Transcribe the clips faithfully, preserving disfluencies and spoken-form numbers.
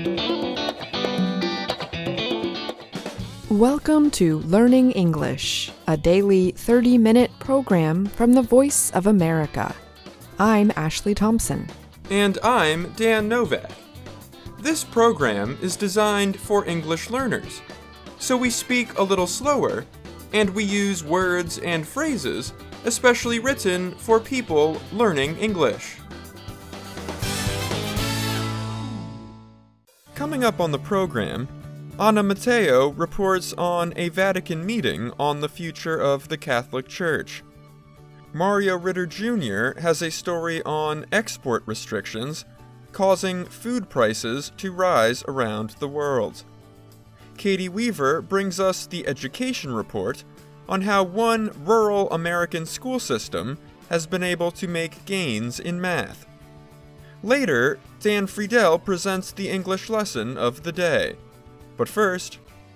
Welcome to Learning English, a daily thirty-minute program from the Voice of America. I'm Ashley Thompson. And I'm Dan Novak. This program is designed for English learners, so we speak a little slower, and we use words and phrases especially written for people learning English. Coming up on the program, Anna Matteo reports on a Vatican meeting on the future of the Catholic Church. Mario Ritter Junior has a story on export restrictions causing food prices to rise around the world. Caty Weaver brings us the education report on how one rural American school system has been able to make gains in math. Later, Dan Friedell presents the English lesson of the day. But first,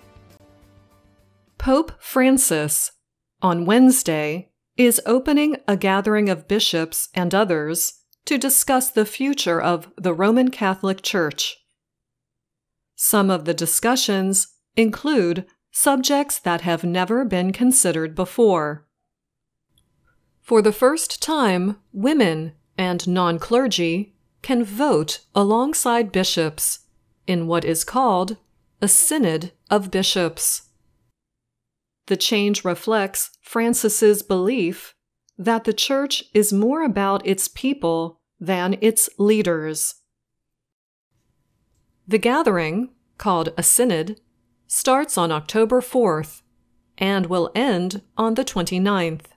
Pope Francis, on Wednesday, is opening a gathering of bishops and others to discuss the future of the Roman Catholic Church. Some of the discussions include subjects that have never been considered before. For the first time, women and non-clergy can vote alongside bishops in what is called a Synod of Bishops. The change reflects Francis's belief that the Church is more about its people than its leaders. The gathering, called a Synod, starts on October fourth and will end on the twenty-ninth.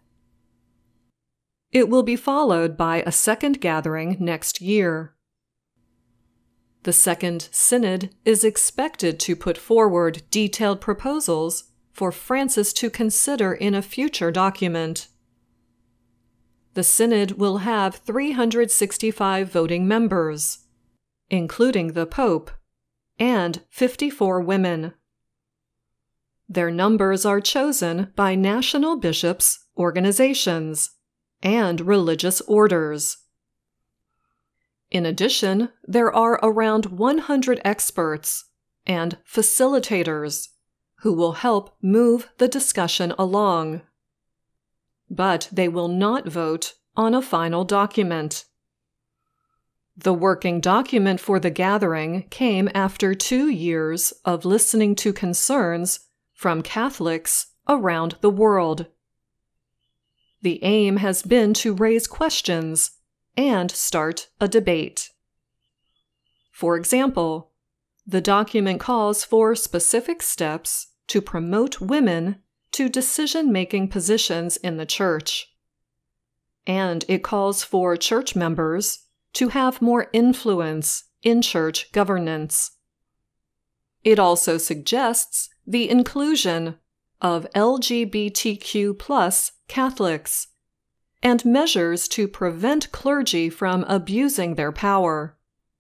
It will be followed by a second gathering next year. The second Synod is expected to put forward detailed proposals for Francis to consider in a future document. The Synod will have three hundred sixty-five voting members, including the Pope, and fifty-four women. Their numbers are chosen by national bishops' organizations and religious orders. In addition, there are around one hundred experts and facilitators who will help move the discussion along. But they will not vote on a final document. The working document for the gathering came after two years of listening to concerns from Catholics around the world. The aim has been to raise questions and start a debate. For example, the document calls for specific steps to promote women to decision-making positions in the Church, and it calls for church members to have more influence in church governance. It also suggests the inclusion of L G B T Q plus Catholics and measures to prevent clergy from abusing their power.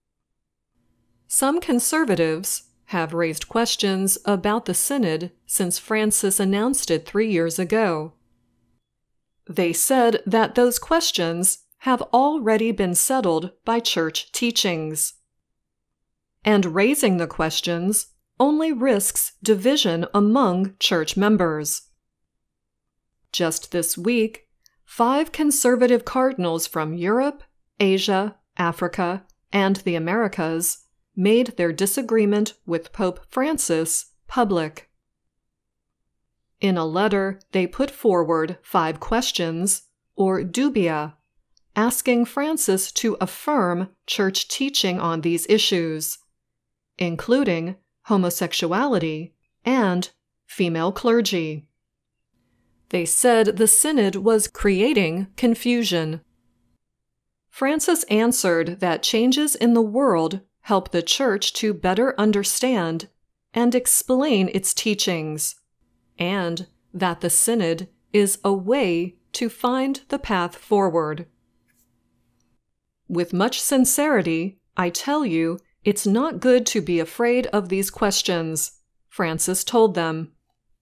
Some conservatives have raised questions about the Synod since Francis announced it three years ago. They said that those questions have already been settled by church teachings. And raising the questions only risks division among church members. Just this week, five conservative cardinals from Europe, Asia, Africa, and the Americas made their disagreement with Pope Francis public. In a letter, they put forward five questions, or dubia, asking Francis to affirm church teaching on these issues, including homosexuality and female clergy. They said the Synod was creating confusion. Francis answered that changes in the world help the Church to better understand and explain its teachings, and that the Synod is a way to find the path forward. With much sincerity, I tell you, it's not good to be afraid of these questions, Francis told them.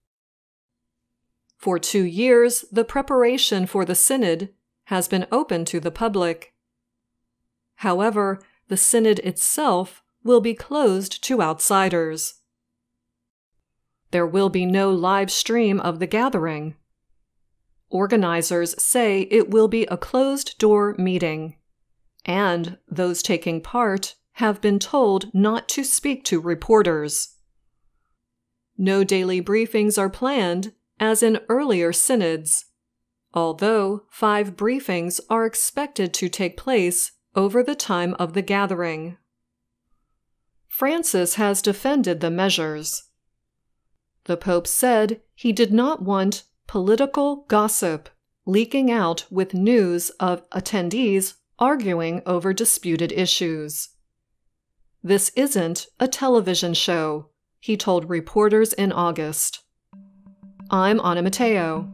For two years, the preparation for the Synod has been open to the public. However, the Synod itself will be closed to outsiders. There will be no live stream of the gathering. Organizers say it will be a closed-door meeting, and those taking part have been told not to speak to reporters. No daily briefings are planned, as in earlier synods, although five briefings are expected to take place over the time of the gathering. Francis has defended the measures. The Pope said he did not want political gossip leaking out with news of attendees arguing over disputed issues. This isn't a television show, he told reporters in August. I'm Anna Matteo.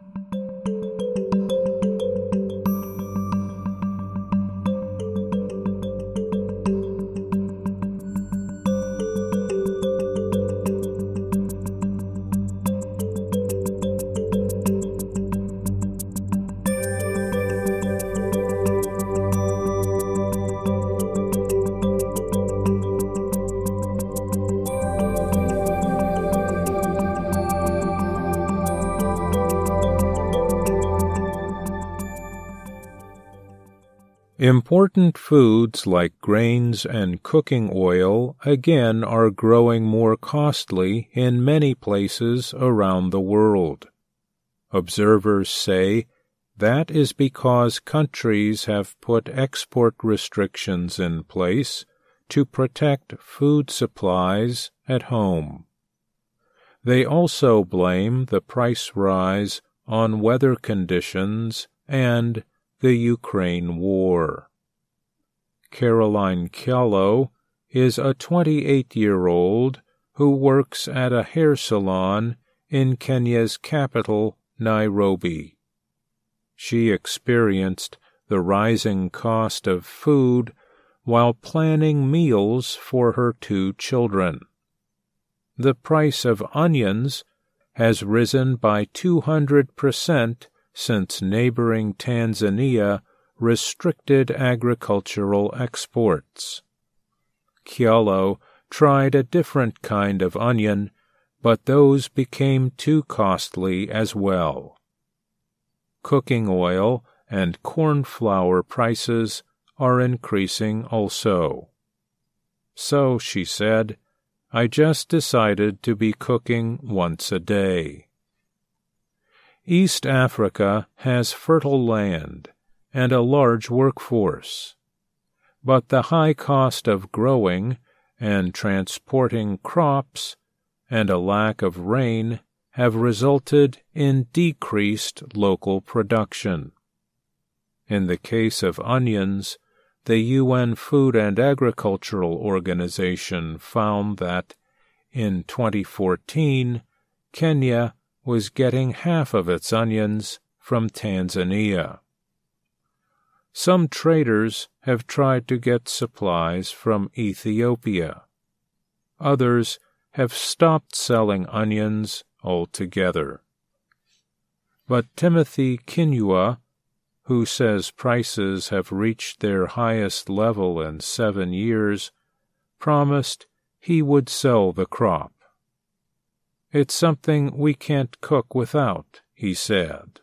Important foods like grains and cooking oil again are growing more costly in many places around the world. Observers say that is because countries have put export restrictions in place to protect food supplies at home. They also blame the price rise on weather conditions and the Ukraine war. Caroline Kiallo is a twenty-eight-year-old who works at a hair salon in Kenya's capital, Nairobi. She experienced the rising cost of food while planning meals for her two children. The price of onions has risen by two hundred percent since neighboring Tanzania restricted agricultural exports. Kiallo tried a different kind of onion, but those became too costly as well. Cooking oil and corn flour prices are increasing also. So, she said, I just decided to be cooking once a day. East Africa has fertile land and a large workforce, but the high cost of growing and transporting crops and a lack of rain have resulted in decreased local production. In the case of onions, the U N Food and Agricultural Organization found that in twenty fourteen, Kenya was getting half of its onions from Tanzania. Some traders have tried to get supplies from Ethiopia. Others have stopped selling onions altogether. But Timothy Kinyua, who says prices have reached their highest level in seven years, promised he would sell the crop. It's something we can't cook without, he said.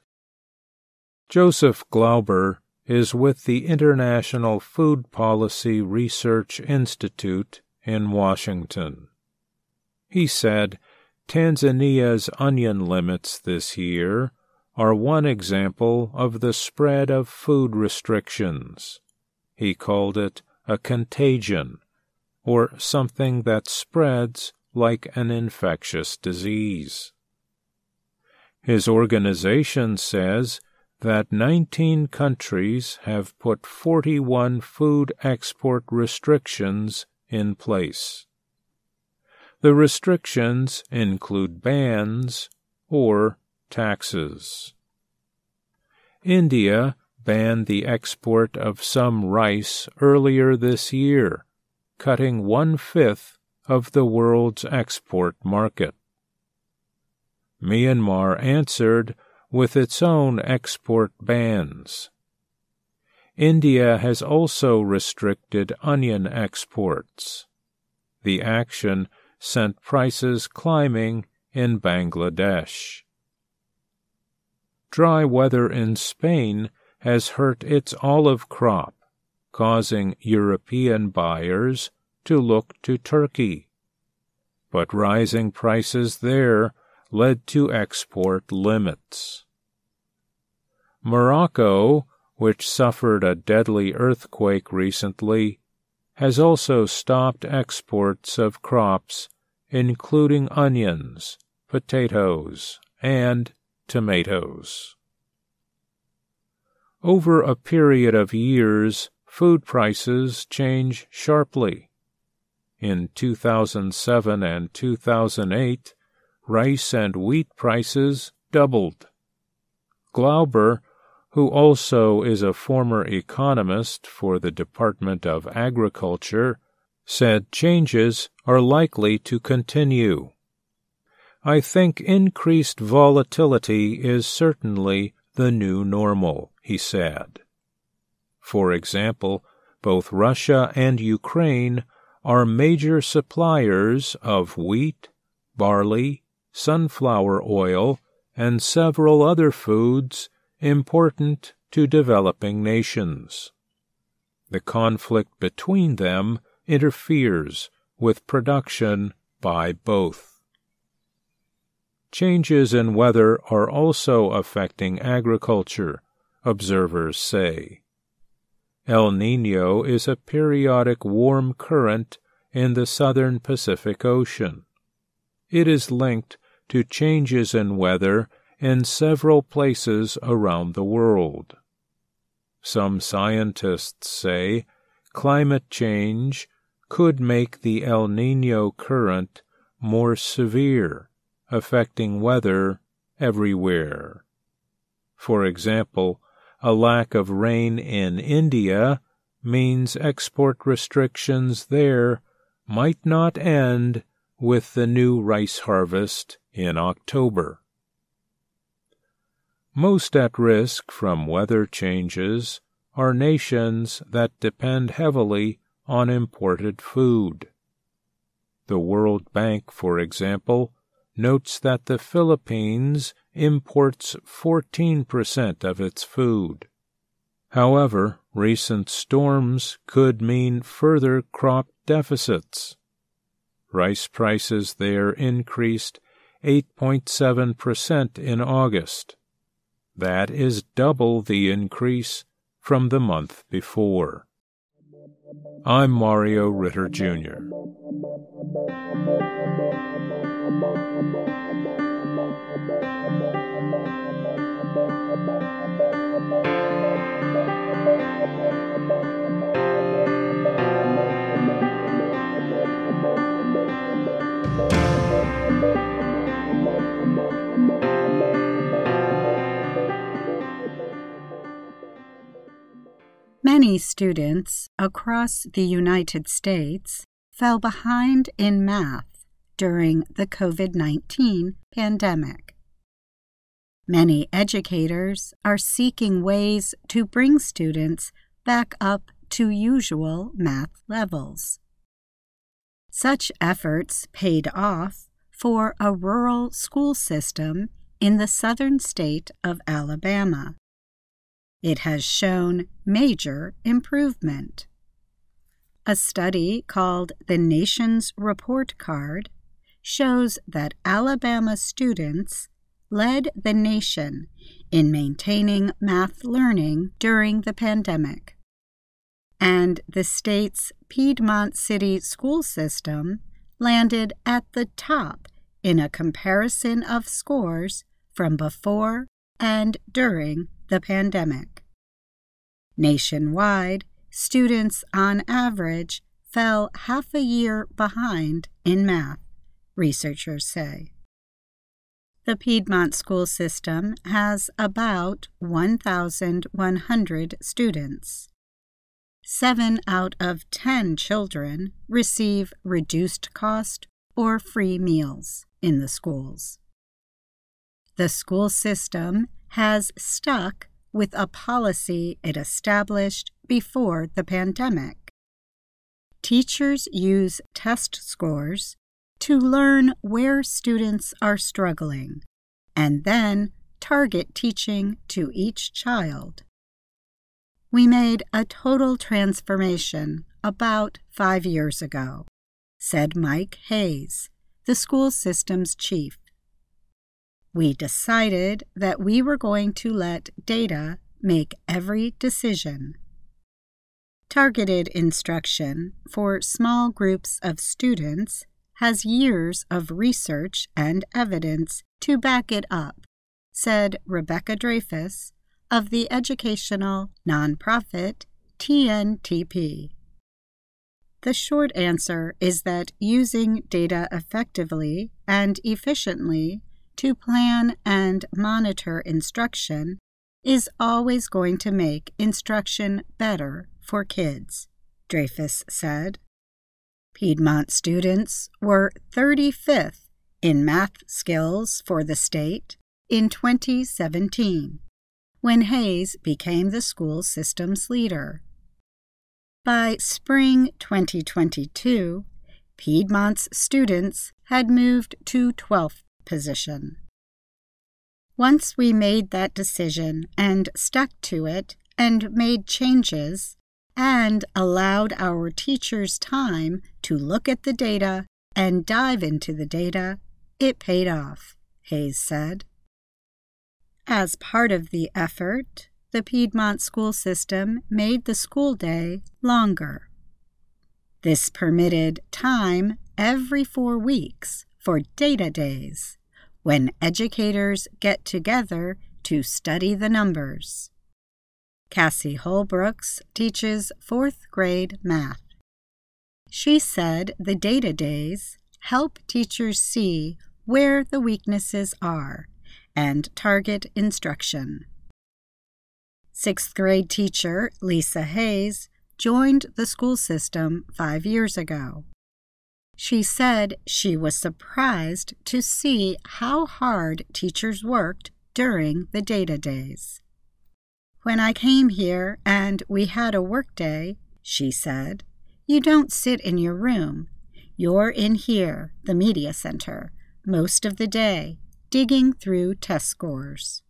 Joseph Glauber is with the International Food Policy Research Institute in Washington. He said Tanzania's onion limits this year are one example of the spread of food restrictions. He called it a contagion, or something that spreads like an infectious disease. His organization says that nineteen countries have put forty-one food export restrictions in place. The restrictions include bans or taxes. India banned the export of some rice earlier this year, cutting one-fifth of the world's export market. Myanmar answered with its own export bans. India has also restricted onion exports. The action sent prices climbing in Bangladesh. Dry weather in Spain has hurt its olive crop, causing European buyers to look to Turkey. But rising prices there led to export limits. Morocco, which suffered a deadly earthquake recently, has also stopped exports of crops including onions, potatoes, and tomatoes. Over a period of years, food prices change sharply. In two thousand seven and two thousand eight, rice and wheat prices doubled. Glauber, who also is a former economist for the Department of Agriculture, said changes are likely to continue. I think increased volatility is certainly the new normal, he said. For example, both Russia and Ukraine are major suppliers of wheat, barley, sunflower oil, and several other foods important to developing nations. The conflict between them interferes with production by both. Changes in weather are also affecting agriculture, observers say. El Niño is a periodic warm current in the southern Pacific Ocean. It is linked to changes in weather in several places around the world. Some scientists say climate change could make the El Niño current more severe, affecting weather everywhere. For example, a lack of rain in India means export restrictions there might not end with the new rice harvest in October. Most at risk from weather changes are nations that depend heavily on imported food. The World Bank, for example, notes that the Philippines imports fourteen percent of its food. However, recent storms could mean further crop deficits. Rice prices there increased eight point seven percent in August. That is double the increase from the month before. I'm Mario Ritter, Junior Many students across the United States fell behind in math during the COVID nineteen pandemic. Many educators are seeking ways to bring students back up to usual math levels. Such efforts paid off for a rural school system in the southern state of Alabama. It has shown major improvement. A study called the Nation's Report Card shows that Alabama students led the nation in maintaining math learning during the pandemic. And the state's Piedmont City school system landed at the top in a comparison of scores from before and during the pandemic. Nationwide, students on average fell half a year behind in math, researchers say. The Piedmont school system has about one thousand one hundred students. Seven out of ten children receive reduced cost or free meals in the schools. The school system has stuck with a policy it established before the pandemic. teachers use test scores to learn where students are struggling and then target teaching to each child. We made a total transformation about five years ago, said Mike Hayes, the school system's chief. We decided that we were going to let data make every decision. Targeted instruction for small groups of students has years of research and evidence to back it up, said Rebecca Dreyfus of the educational nonprofit T N T P. The short answer is that using data effectively and efficiently to plan and monitor instruction is always going to make instruction better for kids, Dreyfus said. Piedmont students were thirty-fifth in math skills for the state in twenty seventeen, when Hayes became the school system's leader. By spring twenty twenty-two, Piedmont's students had moved to twelfth position. Once we made that decision and stuck to it and made changes and allowed our teachers time to look at the data and dive into the data, it paid off, Hayes said. As part of the effort, the Piedmont school system made the school day longer. This permitted time every four weeks for data days, when educators get together to study the numbers. Cassie Holbrooks teaches fourth grade math. She said the data days help teachers see where the weaknesses are and target instruction. Sixth grade teacher Lisa Hayes joined the school system five years ago. She said she was surprised to see how hard teachers worked during the data days. When I came here and we had a work day, she said, you don't sit in your room. You're in here, the media center, most of the day, digging through test scores.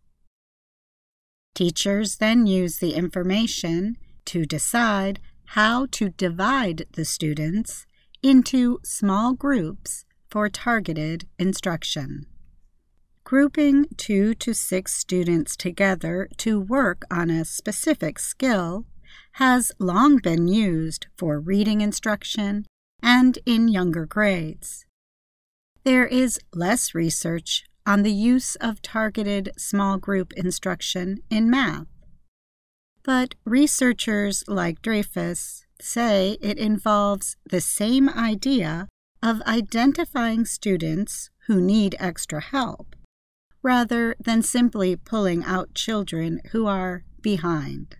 Teachers then use the information to decide how to divide the students into small groups for targeted instruction. Grouping two to six students together to work on a specific skill has long been used for reading instruction and in younger grades. There is less research on the use of targeted small group instruction in math. But researchers like Dreyfus say it involves the same idea of identifying students who need extra help, rather than simply pulling out children who are behind.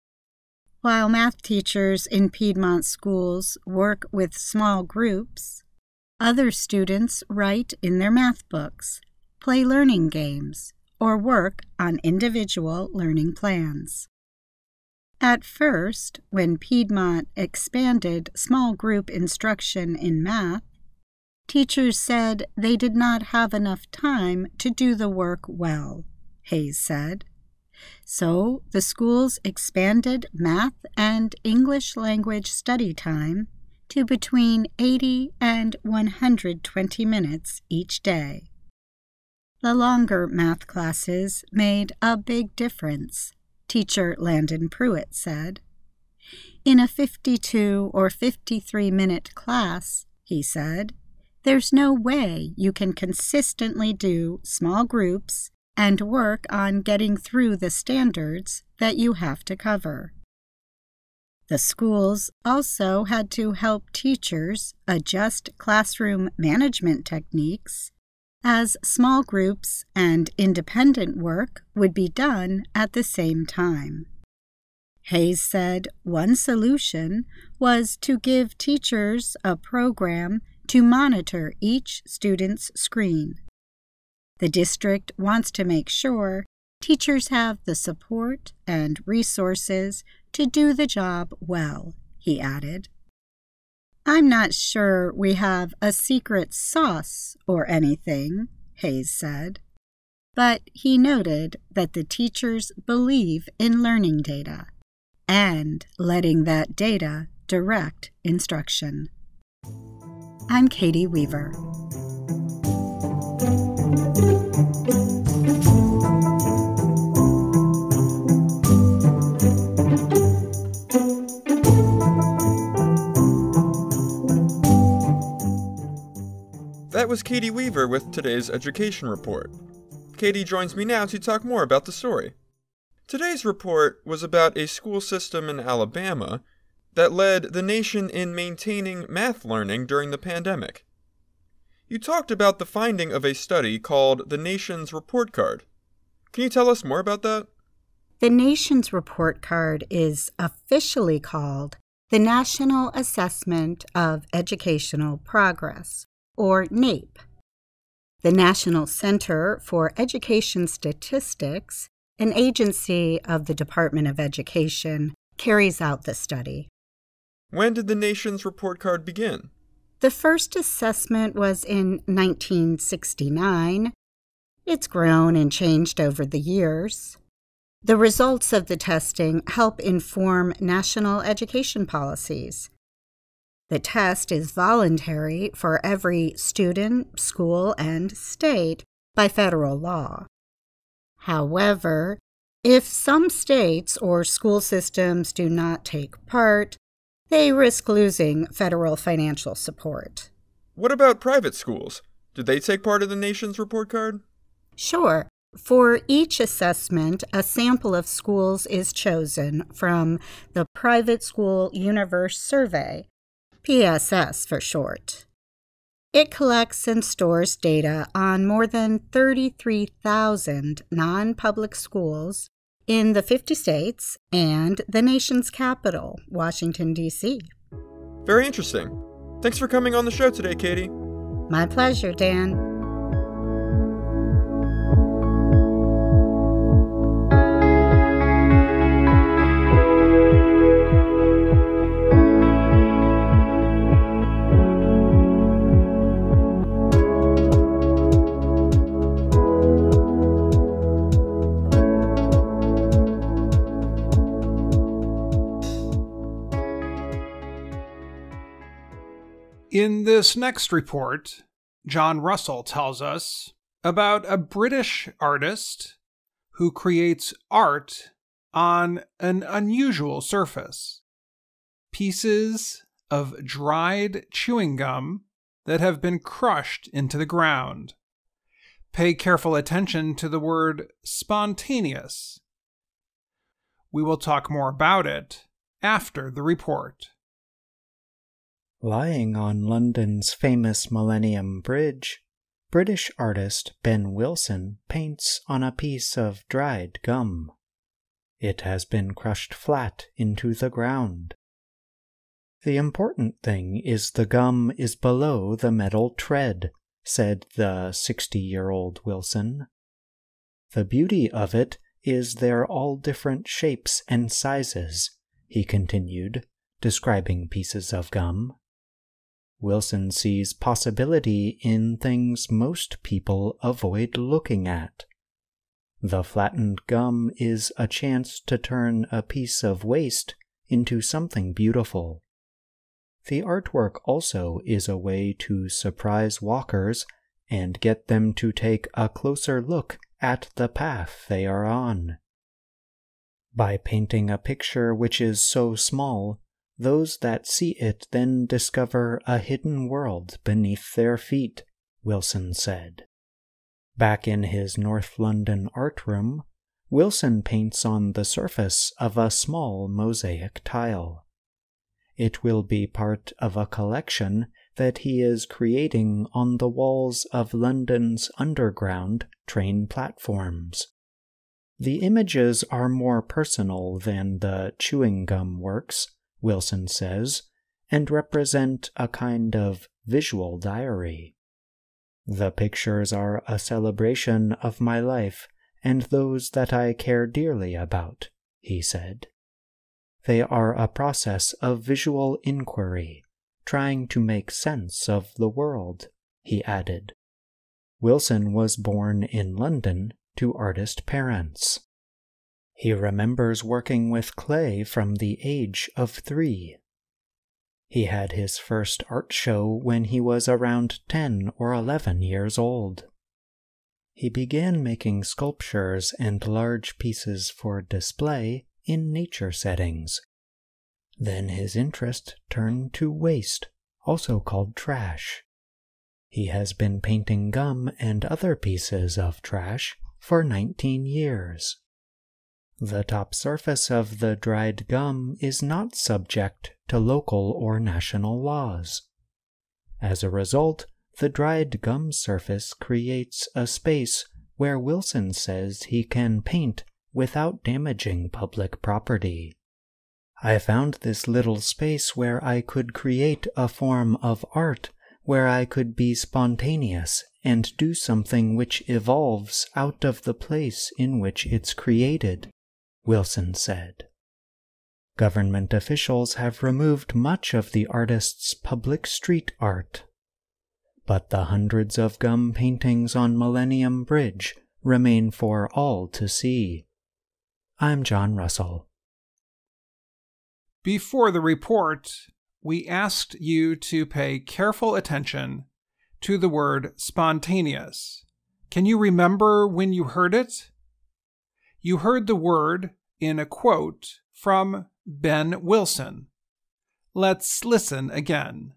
While math teachers in Piedmont schools work with small groups, other students write in their math books, play learning games, or work on individual learning plans. At first, when Piedmont expanded small group instruction in math, teachers said they did not have enough time to do the work well, Hayes said. So the schools expanded math and English language study time to between eighty and one hundred twenty minutes each day. The longer math classes made a big difference, teacher Landon Pruitt said. In a fifty-two or fifty-three minute class, he said, there's no way you can consistently do small groups and work on getting through the standards that you have to cover. The schools also had to help teachers adjust classroom management techniques, as small groups and independent work would be done at the same time. Hayes said one solution was to give teachers a program to monitor each student's screen. The district wants to make sure teachers have the support and resources to do the job well, he added. I'm not sure we have a secret sauce or anything, Hayes said, but he noted that the teachers believe in learning data and letting that data direct instruction. I'm Caty Weaver. That was Caty Weaver with today's Education Report. Caty joins me now to talk more about the story. Today's report was about a school system in Alabama that led the nation in maintaining math learning during the pandemic. You talked about the finding of a study called the Nation's Report Card. Can you tell us more about that? The Nation's Report Card is officially called the National Assessment of Educational Progress, or NAEP. The National Center for Education Statistics, an agency of the Department of Education, carries out the study. When did the Nation's Report Card begin? The first assessment was in nineteen sixty-nine. It's grown and changed over the years. The results of the testing help inform national education policies. The test is voluntary for every student, school, and state by federal law. However, if some states or school systems do not take part, they risk losing federal financial support. What about private schools? Did they take part in the Nation's Report Card? Sure. For each assessment, a sample of schools is chosen from the Private School Universe Survey, P S S for short. It collects and stores data on more than thirty-three thousand non-public schools in the fifty states and the nation's capital, Washington, D C Very interesting. Thanks for coming on the show today, Caty. My pleasure, Dan. In this next report, John Russell tells us about a British artist who creates art on an unusual surface. Pieces of dried chewing gum that have been crushed into the ground. Pay careful attention to the word spontaneous. We will talk more about it after the report. Lying on London's famous Millennium Bridge, British artist Ben Wilson paints on a piece of dried gum. It has been crushed flat into the ground. The important thing is the gum is below the metal tread, said the sixty-year-old Wilson. The beauty of it is they're all different shapes and sizes, he continued, describing pieces of gum. Wilson sees possibility in things most people avoid looking at. The flattened gum is a chance to turn a piece of waste into something beautiful. The artwork also is a way to surprise walkers and get them to take a closer look at the path they are on. By painting a picture which is so small, those that see it then discover a hidden world beneath their feet, Wilson said. Back in his North London art room, Wilson paints on the surface of a small mosaic tile. It will be part of a collection that he is creating on the walls of London's underground train platforms. The images are more personal than the chewing gum works, Wilson says, and represent a kind of visual diary. The pictures are a celebration of my life and those that I care dearly about, he said. They are a process of visual inquiry, trying to make sense of the world, he added. Wilson was born in London to artist parents. He remembers working with clay from the age of three. He had his first art show when he was around ten or eleven years old. He began making sculptures and large pieces for display in nature settings. Then his interest turned to waste, also called trash. He has been painting gum and other pieces of trash for nineteen years. The top surface of the dried gum is not subject to local or national laws. As a result, the dried gum surface creates a space where Wilson says he can paint without damaging public property. I found this little space where I could create a form of art where I could be spontaneous and do something which evolves out of the place in which it's created, Wilson said. Government officials have removed much of the artist's public street art, but the hundreds of gum paintings on Millennium Bridge remain for all to see. I'm John Russell. Before the report, we asked you to pay careful attention to the word spontaneous. Can you remember when you heard it? You heard the word in a quote from Ben Wilson. Let's listen again.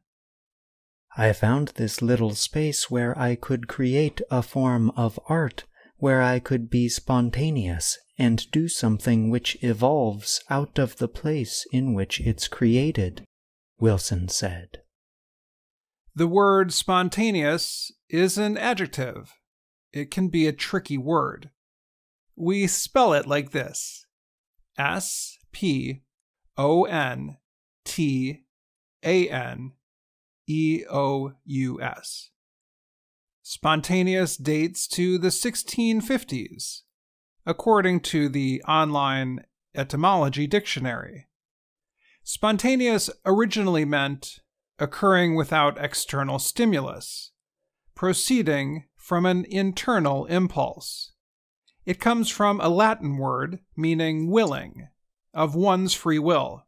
I found this little space where I could create a form of art where I could be spontaneous and do something which evolves out of the place in which it's created, Wilson said. The word spontaneous is an adjective. It can be a tricky word. We spell it like this: S P O N T A N E O U S. Spontaneous dates to the sixteen fifties, according to the online etymology dictionary. Spontaneous originally meant occurring without external stimulus, proceeding from an internal impulse. It comes from a Latin word meaning willing, of one's free will.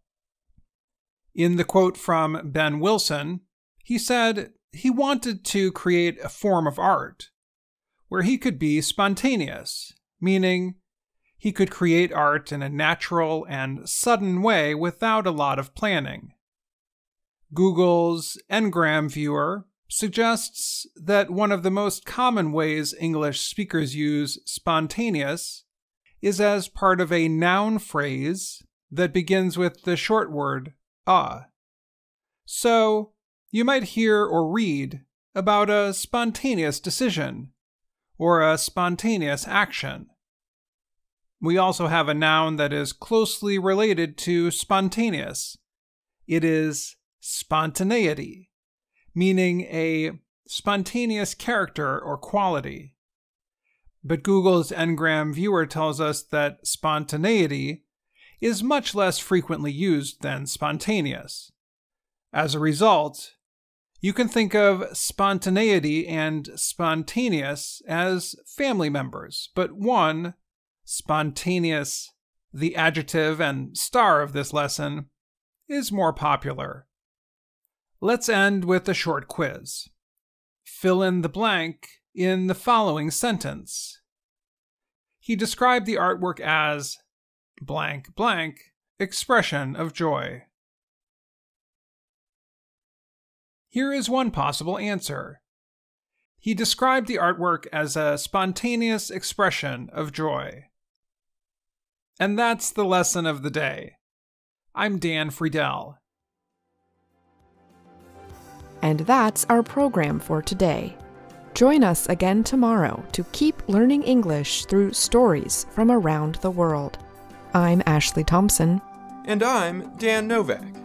In the quote from Ben Wilson, he said he wanted to create a form of art where he could be spontaneous, meaning he could create art in a natural and sudden way without a lot of planning. Google's Ngram viewer suggests that one of the most common ways English speakers use spontaneous is as part of a noun phrase that begins with the short word a. So, you might hear or read about a spontaneous decision or a spontaneous action. We also have a noun that is closely related to spontaneous. It is spontaneity, meaning a spontaneous character or quality. But Google's Ngram viewer tells us that spontaneity is much less frequently used than spontaneous. As a result, you can think of spontaneity and spontaneous as family members, but one, spontaneous, the adjective and star of this lesson, is more popular. Let's end with a short quiz. Fill in the blank in the following sentence. He described the artwork as blank blank expression of joy. Here is one possible answer. He described the artwork as a spontaneous expression of joy. And that's the lesson of the day. I'm Dan Friedell. And that's our program for today. Join us again tomorrow to keep learning English through stories from around the world. I'm Ashley Thompson. And I'm Dan Novak.